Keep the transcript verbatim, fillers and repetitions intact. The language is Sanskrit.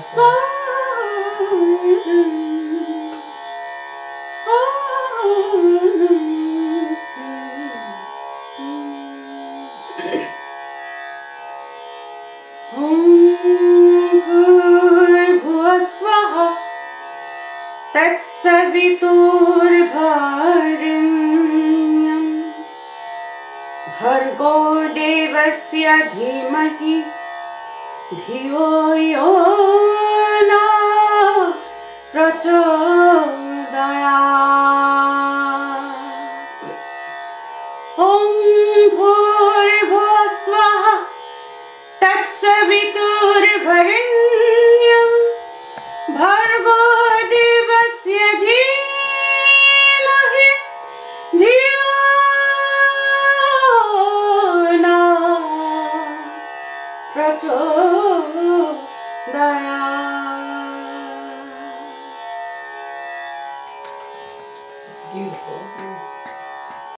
तत्सवितुर्वरेण्यं भर्गो देवस्य धीमहि धियो यो नः प्रचोदयात्। ॐ भूर्भुवः स्वः तत्सवितुर्वरेण्यं भर्गो देवस्य धीमहि धियो नः प्रचोदयात्। Beautiful.